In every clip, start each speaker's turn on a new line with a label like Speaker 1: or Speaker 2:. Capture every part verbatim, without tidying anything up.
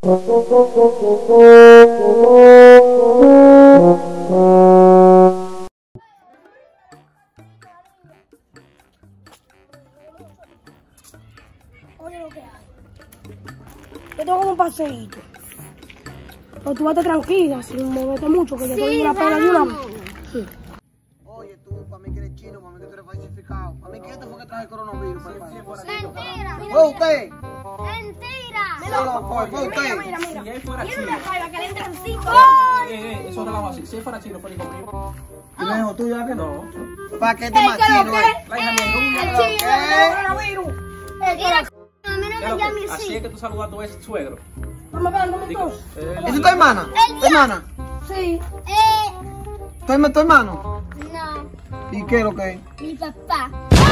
Speaker 1: Oye, lo que hay. Yo tengo un paseíto. Pero tú vete tranquila, sin moverte mucho, que yo te doy una pena de una vez. Sí.
Speaker 2: Oye, tú, para mí que eres chino, para mí que tú eres falsificado. Para mí que este fue que traje el coronavirus.
Speaker 3: Mentira.
Speaker 2: ¿Fue usted?
Speaker 3: Mentira.
Speaker 2: No, fue, fue usted.
Speaker 1: Mira, mira.
Speaker 4: Si él fuera
Speaker 1: Mira
Speaker 4: chino.
Speaker 1: una caiga que le entran cinco.
Speaker 4: Eh, eh, eso relajo así. Si él fuera chino, fue hijo mío.
Speaker 2: ¿Y no es hijo tuyo, que
Speaker 4: No.
Speaker 2: ¿Para qué te más chino, eh?
Speaker 4: La hija mía es rubia.
Speaker 1: El chino, el coronavirus.
Speaker 3: Mira, a mí no
Speaker 4: ¿Qué es lo
Speaker 3: me llame
Speaker 4: que- Así
Speaker 3: así.
Speaker 4: es que tú saludas a tu ex suegro.
Speaker 1: Vamos a ver, vamos
Speaker 4: Digo,
Speaker 1: todos.
Speaker 4: eh,
Speaker 2: ¿Esa es tu hermana? ¿Tu hermana?
Speaker 1: Sí.
Speaker 3: Eh,
Speaker 2: ¿Tu, herma- tu hermano?
Speaker 3: no,
Speaker 2: ¿Y qué es lo que es?
Speaker 3: mi papá.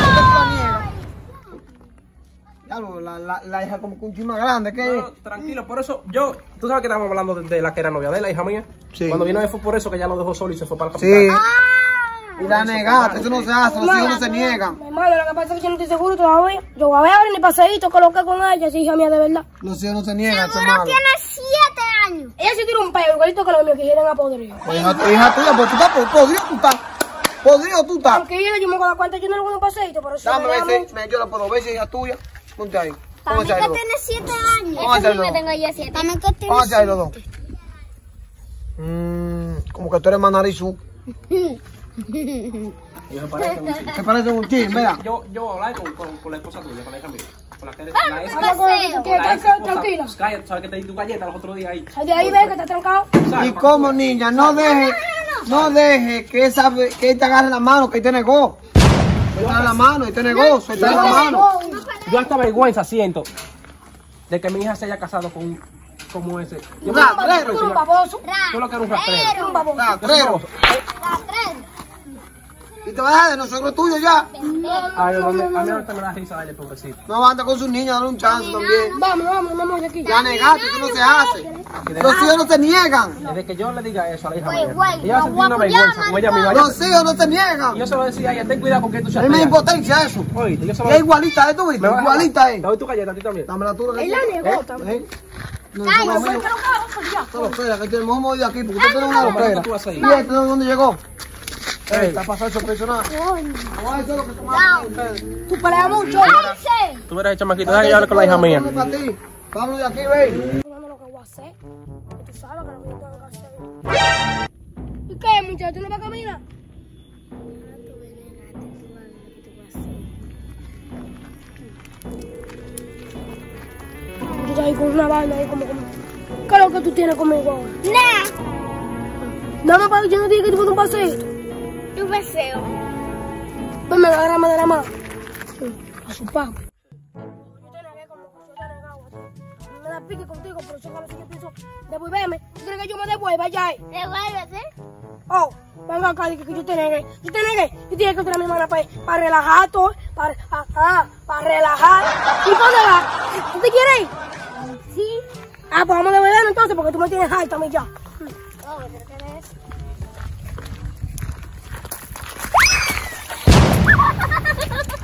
Speaker 2: Ya, lo- la, la, la hija como que un chisme más grande, ¿qué es?
Speaker 4: no, tranquilo, por eso yo, tú sabes que estábamos hablando de, de la que era novia de la hija mía.
Speaker 2: Sí.
Speaker 4: Cuando vino fue por eso que ella lo dejó solo y se fue para la
Speaker 2: Sí.
Speaker 4: capital.
Speaker 2: Y la negaste, eso no se hace, los hijos no se niegan.
Speaker 1: Mi hermano, lo que pasa es que yo no estoy seguro todavía. Yo voy a ver ni paseíto, coloqué con ella, si hija mía de verdad.
Speaker 2: Los hijos no se niegan, eso es
Speaker 3: Seguro
Speaker 2: malo.
Speaker 3: tiene siete años.
Speaker 1: Ella sí tiene un pelo, igualito que los míos, que quieren a podrido.
Speaker 2: Hija, hija tuya, pues tú estás po- podrido, tú estás. Podrido tú estás.
Speaker 1: Aunque yo, yo me acuerdo cuánto yo no le voy a un paseíto, pero si
Speaker 2: Dame
Speaker 1: me llamo-
Speaker 2: ese, me- yo la puedo ver si es hija tuya. Ponte ahí.
Speaker 3: Para mí
Speaker 2: Póngase ahí
Speaker 3: que
Speaker 2: los dos.
Speaker 3: tiene siete años.
Speaker 2: Vamos a
Speaker 3: Este
Speaker 2: hacerlo.
Speaker 3: sí me tengo ya siete. Para mí que tiene
Speaker 2: Póngase ahí los dos.
Speaker 3: siete.
Speaker 2: Mmm, como que tú eres manarizú.
Speaker 4: Ellos se parecen un chico.
Speaker 2: Te parece un chisme, mira.
Speaker 4: Yo, yo voy a hablar con, con, con la esposa tuya, con la hija mía. Con la que eres,
Speaker 3: Ah,
Speaker 4: la ex-
Speaker 3: no
Speaker 1: Habla con ella,
Speaker 3: paseo.
Speaker 1: que
Speaker 4: la
Speaker 1: está
Speaker 4: ex esposa.
Speaker 1: tranquila.
Speaker 4: Pues cállate, sabes que te di tu galleta los otros días ahí.
Speaker 1: Sal de ahí, ve que está trancado.
Speaker 2: Y como niña, no deje, no deje que esa, que él te agarre la mano, que él te negó. Suelta la mano, él te negó, suelta la mano.
Speaker 4: Yo hasta vergüenza siento de que mi hija se haya casado con un como ese. Yo
Speaker 2: Ra-
Speaker 4: me-
Speaker 2: ra-
Speaker 1: Tú eres un baboso.
Speaker 4: Tú lo que eres un rastrero.
Speaker 1: Un baboso.
Speaker 2: Rastrero.
Speaker 3: Rastrero.
Speaker 2: Y te vas a dejar de nosotros tuyo ya.
Speaker 4: Ay, a mí, a mí ahorita me da risa darle pobrecito.
Speaker 2: No anda con sus niñas, dale un chance también.
Speaker 1: Vamos, vamos, vamos de aquí.
Speaker 2: Ya negaste, eso no se hace. Los hijos no se niegan.
Speaker 4: Desde que yo le diga eso a la hija
Speaker 3: Güey,
Speaker 4: mía,
Speaker 3: güey,
Speaker 4: ella va a
Speaker 3: no
Speaker 4: sentir una
Speaker 3: voy a
Speaker 4: vergüenza
Speaker 3: apoyar,
Speaker 4: como ella misma.
Speaker 2: Los hijos no se
Speaker 4: Y
Speaker 2: niegan.
Speaker 4: yo se lo decía a ella, ten cuidado con que tú
Speaker 2: A
Speaker 4: seas
Speaker 2: mí me da
Speaker 4: fea.
Speaker 2: impotencia eso.
Speaker 4: Oíste, yo se lo
Speaker 2: Y es igualita, ¿eh? ¿Tú viste?
Speaker 4: ¿Me vas a
Speaker 2: Igualita,
Speaker 4: dejar?
Speaker 2: ¿eh?
Speaker 4: Te doy tu galleta a ti también.
Speaker 2: Dame la tuya.
Speaker 1: Él la negó también.
Speaker 2: ¿Eh? No,
Speaker 3: Ay,
Speaker 2: eso
Speaker 3: no
Speaker 2: es
Speaker 3: fue
Speaker 2: mío.
Speaker 1: Pero cabrón, ya.
Speaker 2: Solo espera, que tenemos movido aquí, porque usted tiene una
Speaker 4: ¿Cómo
Speaker 2: locura.
Speaker 4: tú vas a ir?
Speaker 2: ¿Y este de dónde llegó? Ey, está pasando esos personajes. Vamos a ver lo que se matan ustedes.
Speaker 1: Tú peleas mucho.
Speaker 3: ¡Ay, sí!
Speaker 4: Tú verás, chamaquito, déjame hablar con la hija mía.
Speaker 2: Vamos para ti. Vamos de aquí, ve.
Speaker 1: Yo no lo que voy a hacer. Que tú sabes que lo que yo tengo que hacer. ¿Y qué, muchacho? ¿Tú no vas a caminar? Tú estás ahí con una vaina ahí como, como... ¿Qué es lo que tú tienes conmigo ahora?
Speaker 3: Nah,
Speaker 1: Nada más para que yo no diga que tú fuiste un paseíto.
Speaker 3: tu deseo.
Speaker 1: Pues me agarrame de la mano. A su papá. Yo te negué como que yo te negaba a ti. A mí me da pique contigo, pero eso es lo que yo pienso devolverme. ¿Tú quieres que yo me devuelva ya ahí?
Speaker 3: Devuélvete.
Speaker 1: Oh, venga acá, dije que yo te negué. Yo te negué. Yo tienes que traer a mi hermana para, para relajar todo. Para, ah, ah, para relajar. ¿Y dónde vas? ¿Tú te quieres ir?
Speaker 3: Sí.
Speaker 1: Ah, pues vamos a devolvernos entonces porque tú me tienes harta a mí ya.
Speaker 3: Oh, ¿pero qué es?